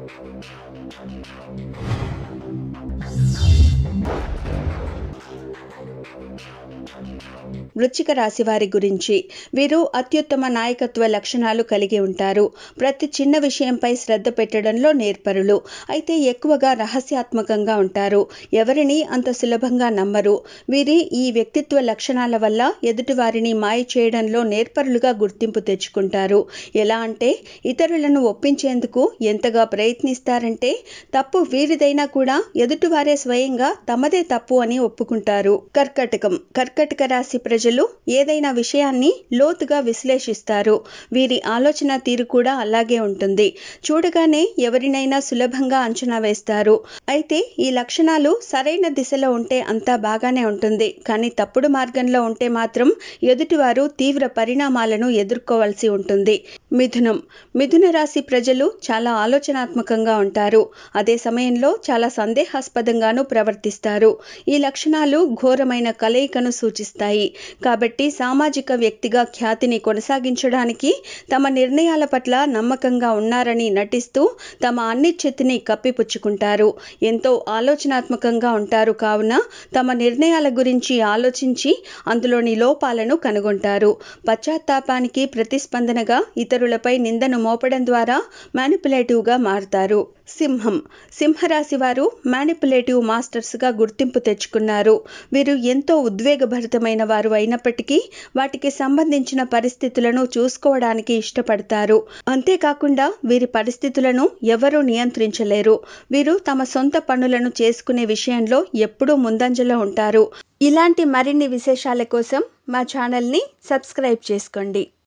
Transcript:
వృశ్చిక రాశి వారి గురించి. వీరు అత్యుత్తమ నాయకత్వ లక్షణాలు కలిగి ఉంటారు. ప్రతి చిన్న విషయంపై శ్రద్ధ పెట్టడంలో నేర్పరులు. అయితే ఎక్కువగా రహస్యాత్మకంగా ఉంటారు. ఎవరిని అంత సులభంగా నమ్మరు. వీరి ఈ వ్యక్తిత్వ లక్షణాల వల్ల ఎదుటివారిని మాయ చేయడంలో నేర్పరులుగా గుర్తింపు తెచ్చుకుంటారు. ఎలా అంటే ఇతరులను ఒప్పించేందుకు ఎంతగా ప్రయత్నిస్తారంటే తప్పు వీరిదైనా కూడా ఎదుటివారే స్వయంగా తమదే తప్పు అని ఒప్పుకుంటారు. కర్కాటక రాశి ప్రజలు ఏదైనా విషయాన్ని లోతుగా విశ్లేషిస్తారు. వీరి ఆలోచన తీరు కూడా అలాగే ఉంటుంది. చూడగానే ఎవరినైనా సులభంగా అంచనా వేస్తారు. అయితే ఈ లక్షణాలు సరైన దిశలో ఉంటే అంతా బాగానే ఉంటుంది. కానీ తప్పుడు మార్గంలో ఉంటే మాత్రం ఎదుటివారు తీవ్ర పరిణామాలను ఎదుర్కోవాల్సి ఉంటుంది. మిథున రాశి ప్రజలు చాలా ఆలోచనాత్మకంగా ఉంటారు. అదే సమయంలో చాలా సందేహాస్పదంగానూ ప్రవర్తిస్తారు. ఈ లక్షణాలు ఘోరమైన కలయికను సూచిస్తాయి. కాబట్టి సామాజిక వ్యక్తిగా ఖ్యాతిని కొనసాగించడానికి తమ నిర్ణయాల పట్ల నమ్మకంగా ఉన్నారని నటిస్తూ తమ అనిశ్చితిని కప్పిపుచ్చుకుంటారు. ఎంతో ఆలోచనాత్మకంగా ఉంటారు కావున తమ నిర్ణయాల గురించి ఆలోచించి అందులోని లోపాలను కనుగొంటారు. పశ్చాత్తాపానికి ప్రతిస్పందనగా ఇతరులపై నిందను మోపడం ద్వారా మ్యానిపులేటివ్గా మారుతారు. సింహరాశి వారు మ్యానిపులేటివ్ మాస్టర్స్గా గుర్తింపు తెచ్చుకున్నారు. వీరు ఎంతో ఉద్వేగభరితమైన వారు అయినప్పటికీ వాటికి సంబంధించిన పరిస్థితులను చూసుకోవడానికి ఇష్టపడతారు. అంతేకాకుండా వీరి పరిస్థితులను ఎవరూ నియంత్రించలేరు. వీరు తమ సొంత పనులను చేసుకునే విషయంలో ఎప్పుడూ ముందంజలో ఉంటారు. ఇలాంటి మరిన్ని విశేషాల కోసం మా ఛానల్ని సబ్స్క్రైబ్ చేసుకోండి.